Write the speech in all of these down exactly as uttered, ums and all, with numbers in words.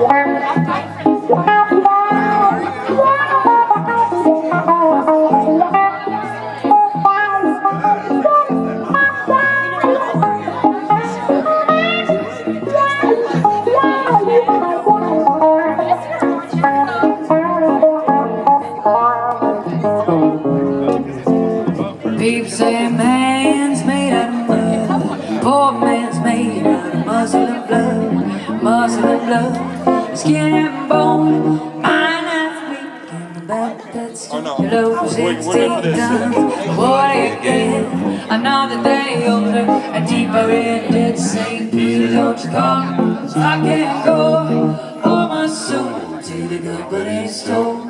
People say man's made out of mud, poor man's made out of muscle and blood, muscle and blood, skin and bone, mind that's weak and the back that's below sixteen tons. What do you get? Another day older and deeper into Saint Peter, don't you come? So I can't go all my soul to the company store.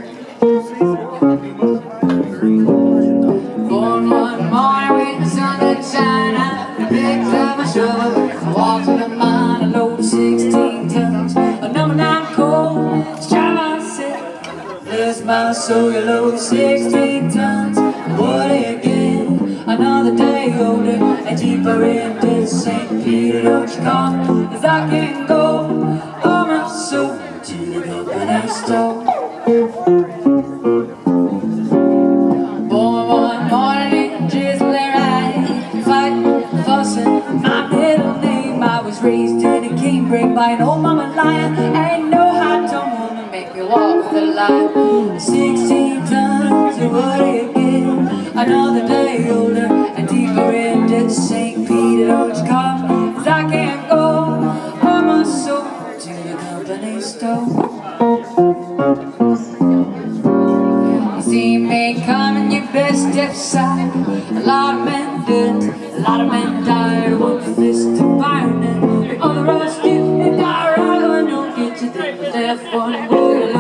Born one morning with the sun that shine out, I picked up my shovel, I walked to the mine, I loaded sixteen tons, a number nine coal, just try myself, bless my soul, you load sixteen tons. What do you get? Another day older and deeper into Saint Peter, don't you come? Cause I can't go all my soul to the company store. Raised in a canebrake by an old mama lion. Ain't no hot-toned woman make me walk the line. Sixteen tons of what do you get? Another day older and deeper into Saint Peter, don't you come? Cause I can't go on my soul to the company store. You see me coming, you best step aside. A lot of men did, a lot of men died. One fist of iron and the other are stiff. If I ride, I don't get to the left one.